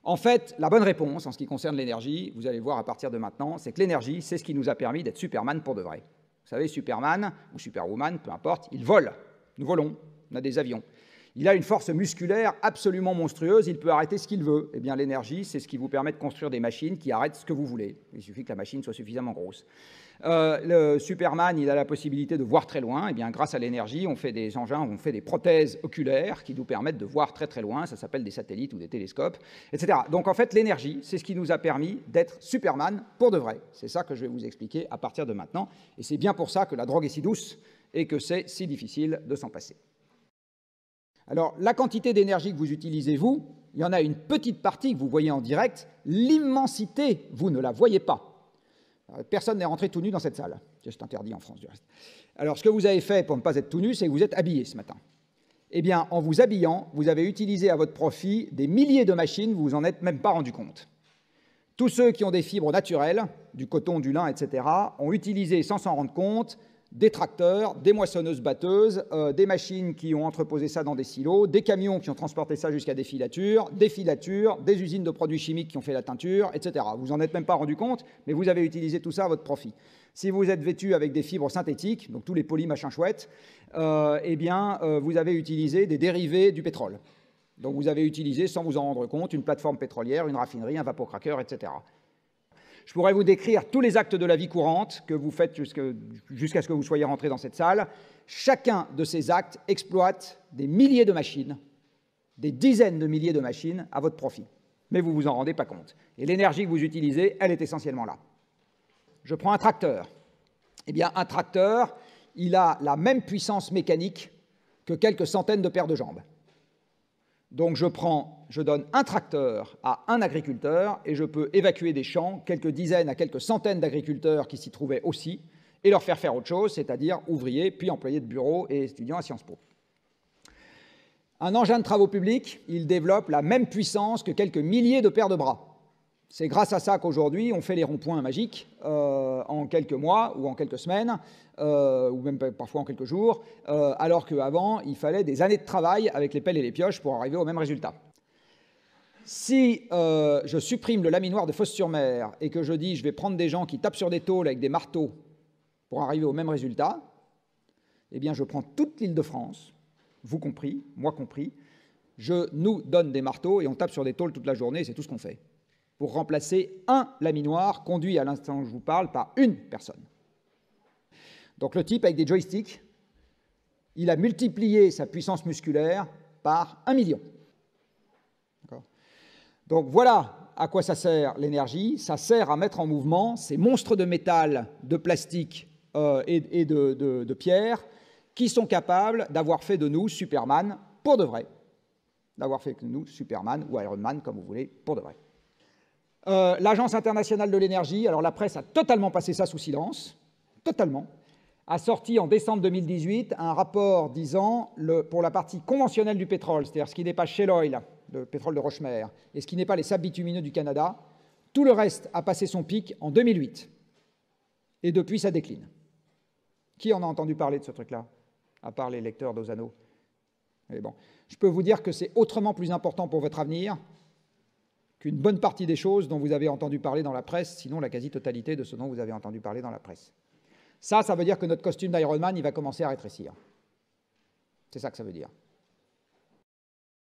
En fait, la bonne réponse en ce qui concerne l'énergie, vous allez voir à partir de maintenant, c'est que l'énergie, c'est ce qui nous a permis d'être Superman pour de vrai. Vous savez, Superman ou Superwoman, peu importe, il vole. Nous volons, on a des avions. Il a une force musculaire absolument monstrueuse, il peut arrêter ce qu'il veut. Eh bien, l'énergie, c'est ce qui vous permet de construire des machines qui arrêtent ce que vous voulez. Il suffit que la machine soit suffisamment grosse. Le Superman, il a la possibilité de voir très loin. Eh bien, grâce à l'énergie, on fait des engins, on fait des prothèses oculaires qui nous permettent de voir très très loin. Ça s'appelle des satellites ou des télescopes, etc. Donc, en fait, l'énergie, c'est ce qui nous a permis d'être Superman pour de vrai. C'est ça que je vais vous expliquer à partir de maintenant. Et c'est bien pour ça que la drogue est si douce et que c'est si difficile de s'en passer. Alors, la quantité d'énergie que vous utilisez, vous, il y en a une petite partie que vous voyez en direct. L'immensité, vous ne la voyez pas. Personne n'est rentré tout nu dans cette salle. C'est interdit en France, du reste. Alors, ce que vous avez fait pour ne pas être tout nu, c'est que vous êtes habillé ce matin. Eh bien, en vous habillant, vous avez utilisé à votre profit des milliers de machines, vous vous en êtes même pas rendu compte. Tous ceux qui ont des fibres naturelles, du coton, du lin, etc., ont utilisé, sans s'en rendre compte, des tracteurs, des moissonneuses-batteuses, des machines qui ont entreposé ça dans des silos, des camions qui ont transporté ça jusqu'à des filatures, des usines de produits chimiques qui ont fait la teinture, etc. Vous en êtes même pas rendu compte, mais vous avez utilisé tout ça à votre profit. Si vous êtes vêtu avec des fibres synthétiques, donc tous les polis machins chouettes, eh bien, vous avez utilisé des dérivés du pétrole. Donc vous avez utilisé, sans vous en rendre compte, une plateforme pétrolière, une raffinerie, un vapocraqueur, etc. Je pourrais vous décrire tous les actes de la vie courante que vous faites jusqu'à ce que vous soyez rentré dans cette salle. Chacun de ces actes exploite des milliers de machines, des dizaines de milliers de machines à votre profit. Mais vous ne vous en rendez pas compte. Et l'énergie que vous utilisez, elle est essentiellement là. Je prends un tracteur. Eh bien, un tracteur, il a la même puissance mécanique que quelques centaines de paires de jambes. Donc je donne un tracteur à un agriculteur et je peux évacuer des champs, quelques dizaines à quelques centaines d'agriculteurs qui s'y trouvaient aussi, et leur faire autre chose, c'est-à-dire ouvriers, puis employés de bureau et étudiants à Sciences Po. Un engin de travaux publics, il développe la même puissance que quelques milliers de paires de bras. C'est grâce à ça qu'aujourd'hui, on fait les ronds-points magiques en quelques mois ou en quelques semaines, ou même parfois en quelques jours, alors qu'avant, il fallait des années de travail avec les pelles et les pioches pour arriver au même résultat. Si je supprime le laminoir de Fos-sur-Mer et que je dis je vais prendre des gens qui tapent sur des tôles avec des marteaux pour arriver au même résultat, eh bien je prends toute l'Île-de-France, vous compris, moi compris, je nous donne des marteaux et on tape sur des tôles toute la journée, c'est tout ce qu'on fait, pour remplacer un laminoir conduit à l'instant où je vous parle par une personne. Donc le type avec des joysticks, il a multiplié sa puissance musculaire par 1 million. Donc voilà à quoi ça sert l'énergie. Ça sert à mettre en mouvement ces monstres de métal, de plastique et de pierre qui sont capables d'avoir fait de nous Superman pour de vrai. D'avoir fait de nous Superman ou Iron Man, comme vous voulez, pour de vrai. L'Agence internationale de l'énergie, alors la presse a totalement passé ça sous silence, totalement, a sorti en décembre 2018 un rapport disant, pour la partie conventionnelle du pétrole, c'est-à-dire ce qui n'est pas shale oil, le pétrole de roche-mère, et ce qui n'est pas les sables bitumineux du Canada, tout le reste a passé son pic en 2008. Et depuis, ça décline. Qui en a entendu parler de ce truc-là, à part les lecteurs d'Ozano? Bon. Je peux vous dire que c'est autrement plus important pour votre avenir qu'une bonne partie des choses dont vous avez entendu parler dans la presse, sinon la quasi-totalité de ce dont vous avez entendu parler dans la presse. Ça veut dire que notre costume d'Iron Man, il va commencer à rétrécir. C'est ça que ça veut dire.